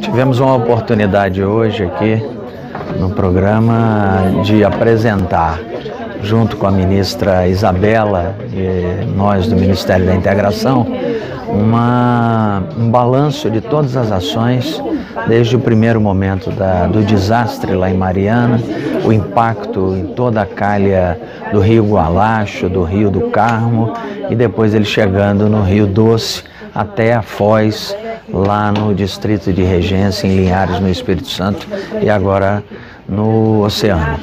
Tivemos uma oportunidade hoje aqui no programa de apresentar, junto com a ministra Isabela e nós do Ministério da Integração, um balanço de todas as ações desde o primeiro momento do desastre lá em Mariana, o impacto em toda a calha do Rio Gualacho, do Rio do Carmo e depois ele chegando no Rio Doce até a Foz, lá no distrito de Regência, em Linhares, no Espírito Santo, e agora no Oceano.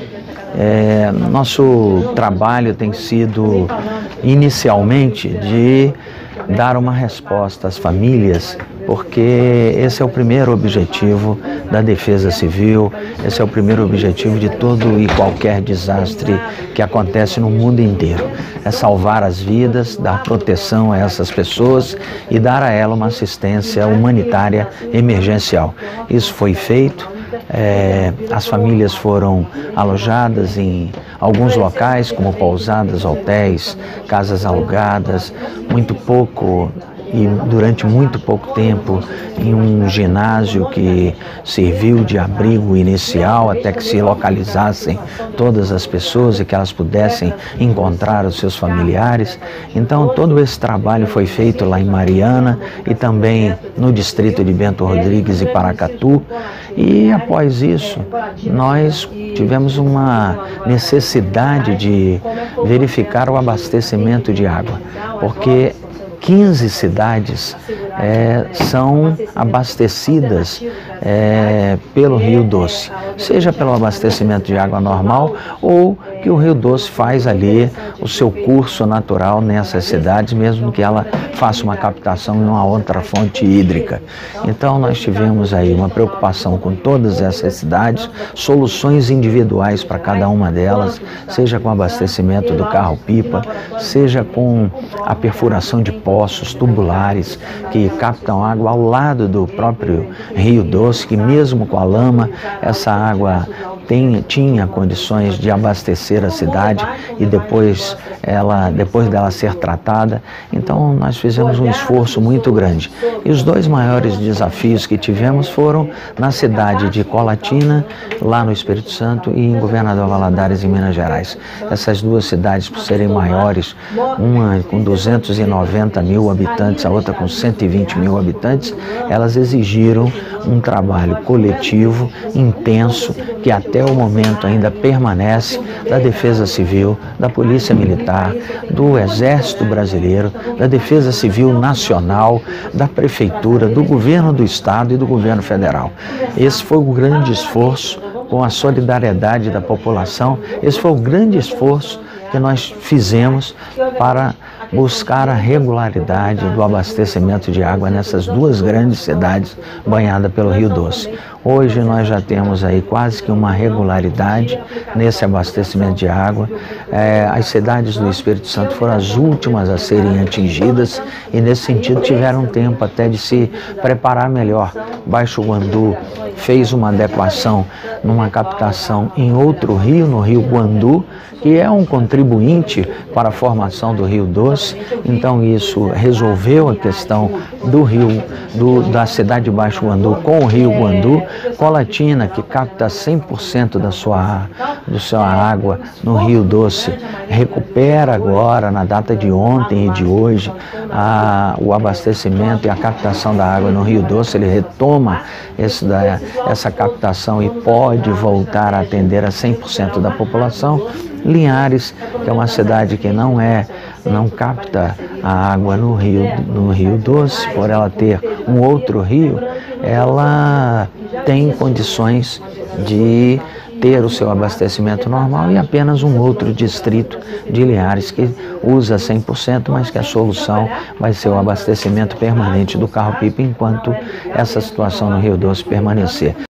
Nosso trabalho tem sido inicialmente de dar uma resposta às famílias, porque esse é o primeiro objetivo da Defesa Civil, esse é o primeiro objetivo de todo e qualquer desastre que acontece no mundo inteiro. É salvar as vidas, dar proteção a essas pessoas e dar a elas uma assistência humanitária emergencial. Isso foi feito. As famílias foram alojadas em alguns locais, como pousadas, hotéis, casas alugadas, muito pouco e durante muito pouco tempo em um ginásio que serviu de abrigo inicial até que se localizassem todas as pessoas e que elas pudessem encontrar os seus familiares. Então todo esse trabalho foi feito lá em Mariana e também no distrito de Bento Rodrigues e Paracatu, e após isso nós tivemos uma necessidade de verificar o abastecimento de água, porque 15 cidades são abastecidas pelo Rio Doce, seja pelo abastecimento de água normal ou que o Rio Doce faz ali o seu curso natural nessas cidades, mesmo que ela faça uma captação em uma outra fonte hídrica. Então nós tivemos aí uma preocupação com todas essas cidades, soluções individuais para cada uma delas, seja com abastecimento do carro-pipa, seja com a perfuração de poços tubulares que captam água ao lado do próprio Rio Doce, que mesmo com a lama, essa água tinha condições de abastecer a cidade e depois dela ser tratada. Então nós fizemos um esforço muito grande. E os dois maiores desafios que tivemos foram na cidade de Colatina, lá no Espírito Santo, e em Governador Valadares, em Minas Gerais. Essas duas cidades, por serem maiores, uma com 290 mil habitantes, a outra com 120 mil habitantes, elas exigiram um trabalho coletivo, intenso, que até o momento ainda permanece, da Defesa Civil, da Polícia Militar, do Exército Brasileiro, da Defesa Civil Nacional, da Prefeitura, do Governo do Estado e do Governo Federal. Esse foi o grande esforço, com a solidariedade da população, esse foi o grande esforço que nós fizemos para buscar a regularidade do abastecimento de água nessas duas grandes cidades banhadas pelo Rio Doce. Hoje nós já temos aí quase que uma regularidade nesse abastecimento de água. As cidades do Espírito Santo foram as últimas a serem atingidas e nesse sentido tiveram tempo até de se preparar melhor. Baixo Guandu fez uma adequação numa captação em outro rio, no Rio Guandu, que é um contribuinte para a formação do Rio Doce. Então isso resolveu a questão do rio, da cidade de Baixo Guandu com o Rio Guandu. Colatina, que capta 100% da sua água no Rio Doce, recupera agora, na data de ontem e de hoje, o abastecimento e a captação da água no Rio Doce. Ele retoma essa captação e pode voltar a atender a 100% da população. Linhares, que é uma cidade que não capta a água no Rio Doce, por ela ter um outro rio, ela tem condições de ter o seu abastecimento normal, e apenas um outro distrito de Linhares que usa 100%, mas que a solução vai ser o abastecimento permanente do carro-pipa enquanto essa situação no Rio Doce permanecer.